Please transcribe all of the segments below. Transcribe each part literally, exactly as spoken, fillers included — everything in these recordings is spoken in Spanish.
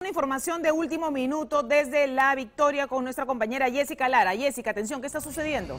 Información de último minuto desde La Victoria con nuestra compañera Jessica Lara. Jessica, atención, ¿qué está sucediendo?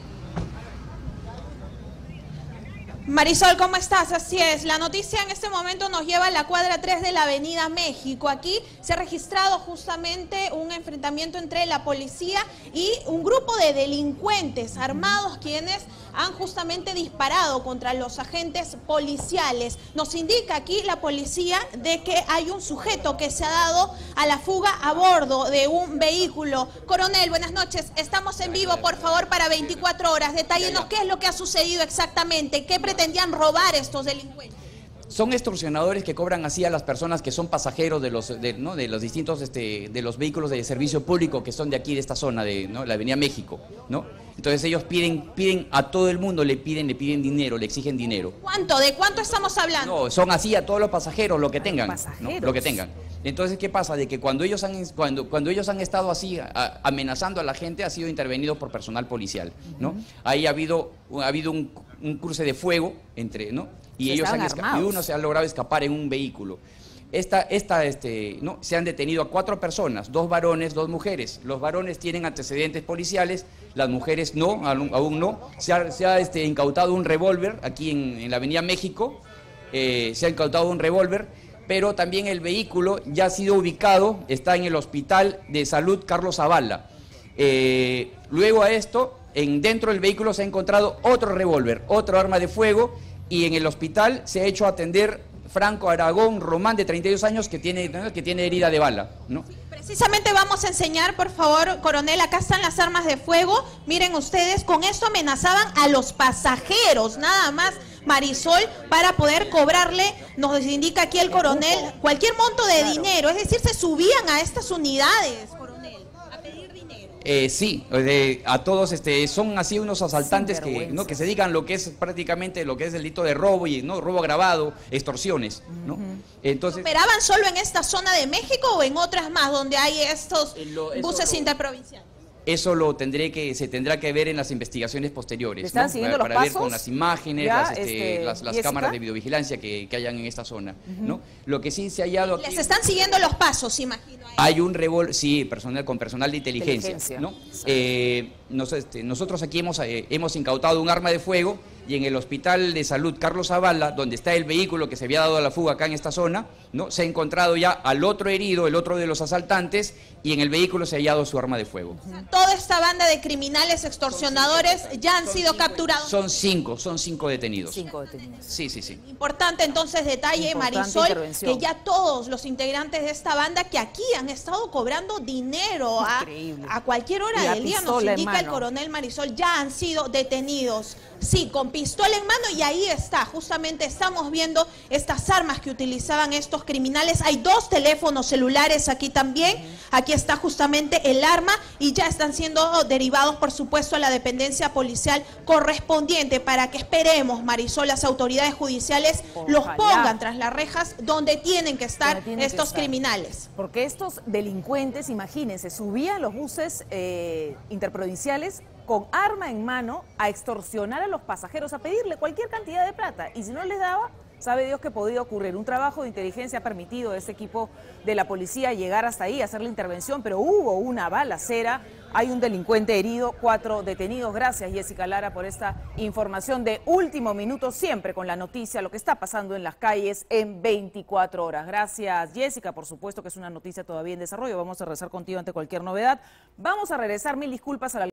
Marisol, ¿cómo estás? Así es, la noticia en este momento nos lleva a la cuadra tres de la Avenida México. Aquí se ha registrado justamente un enfrentamiento entre la policía y un grupo de delincuentes armados quienes han justamente disparado contra los agentes policiales. Nos indica aquí la policía de que hay un sujeto que se ha dado a la fuga a bordo de un vehículo. Coronel, buenas noches, estamos en vivo, por favor, para veinticuatro horas. Detállenos qué es lo que ha sucedido exactamente, qué pretendían robar estos delincuentes. Son extorsionadores que cobran así a las personas que son pasajeros de los, de, ¿no? de los distintos este, de los vehículos de servicio público que son de aquí, de esta zona, de ¿no? la Avenida México, ¿no? Entonces ellos piden, piden a todo el mundo, le piden, le piden dinero, le exigen dinero. ¿Cuánto? ¿De cuánto estamos hablando? No, son así a todos los pasajeros, lo que tengan, pasajeros. ¿no? Lo que tengan. Entonces, ¿qué pasa? De que cuando ellos han, cuando, cuando ellos han estado así a, amenazando a la gente, ha sido intervenido por personal policial, ¿no? Uh-huh. Ahí ha habido, ha habido un, un cruce de fuego entre, ¿no? Y ellos han escapado, y uno se ha logrado escapar en un vehículo. Esta, esta, este, ¿no? Se han detenido a cuatro personas, dos varones, dos mujeres. Los varones tienen antecedentes policiales, las mujeres no, aún no. Se ha, se ha este, incautado un revólver aquí en, en la Avenida México, eh, se ha incautado un revólver, pero también el vehículo ya ha sido ubicado, está en el Hospital de Salud Carlos Zavala. Eh, luego a esto, en, dentro del vehículo se ha encontrado otro revólver, otro arma de fuego, y en el hospital se ha hecho atender Franco Aragón Román, de treinta y dos años, que tiene, que tiene herida de bala, ¿no? Sí, precisamente vamos a enseñar, por favor, coronel, acá están las armas de fuego. Miren ustedes, con esto amenazaban a los pasajeros, nada más, Marisol, para poder cobrarle, nos indica aquí el coronel, cualquier monto de claro. dinero, es decir, se subían a estas unidades, coronel, a pedir dinero. Eh, sí, de, a todos este, son así unos asaltantes que, ¿no? que se dedican lo que es prácticamente lo que es el delito de robo y no robo agravado, extorsiones, ¿no? Uh-huh. Entonces, ¿operaban solo en esta zona de México o en otras más donde hay estos lo, buses lo, interprovinciales? Eso lo tendré que se tendrá que ver en las investigaciones posteriores, ¿están ¿no? siguiendo para, los para pasos? ver con las imágenes, ya, las, este, este, las, las cámaras de videovigilancia que, que hayan en esta zona, uh-huh. ¿no? Lo que sí se ha hallado aquí, les están siguiendo los pasos, imagino. Ahí. Hay un revólver, sí, personal con personal de inteligencia, inteligencia. ¿no? Sí. Eh, nos, este, nosotros aquí hemos eh, hemos incautado un arma de fuego y en el Hospital de Salud Carlos Zavala, donde está el vehículo que se había dado a la fuga acá en esta zona, ¿no? Se ha encontrado ya al otro herido, el otro de los asaltantes, y en el vehículo se ha hallado su arma de fuego. O sea, toda esta banda de criminales extorsionadores cinco, ya han son sido cinco, capturados. Son cinco, son cinco detenidos. Cinco detenidos. Sí, sí, sí. Importante entonces detalle, Importante Marisol, que ya todos los integrantes de esta banda que aquí han estado cobrando dinero a, a cualquier hora del día, nos indica el coronel Marisol, ya han sido detenidos. Sí, con pistola en mano, y ahí está, justamente estamos viendo estas armas que utilizaban estos criminales. Hay dos teléfonos celulares aquí también, aquí está justamente el arma y ya están siendo derivados, por supuesto, a la dependencia policial correspondiente para que esperemos, Marisol, las autoridades judiciales Ojalá. los pongan tras las rejas donde tienen que estar tienen estos que estar. criminales. Porque estos delincuentes, imagínense, subían los buses eh, interprovinciales con arma en mano a extorsionar a los pasajeros, a pedirle cualquier cantidad de plata, y si no les daba, sabe Dios que podía ocurrir. Un trabajo de inteligencia ha permitido a ese equipo de la policía llegar hasta ahí, hacer la intervención, pero hubo una balacera, hay un delincuente herido, cuatro detenidos. Gracias, Jessica Lara, por esta información de último minuto, siempre con la noticia, lo que está pasando en las calles en veinticuatro horas. Gracias, Jessica, por supuesto que es una noticia todavía en desarrollo, vamos a regresar contigo ante cualquier novedad. Vamos a regresar, mil disculpas a la